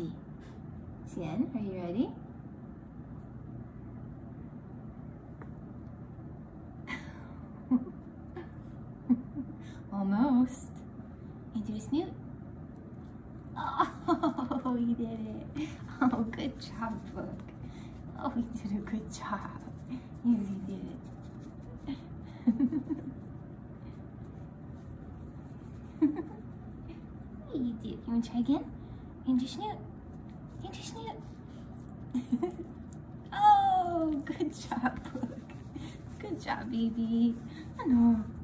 see. Tian, are you ready? Almost. Into a snoot. Oh, you did it. Oh, good job, Book. Oh, you did a good job. Yes, you did it. You did. You want to try again? Into snoot. Into snoot. Oh, good job, Book. Good job, baby. I know.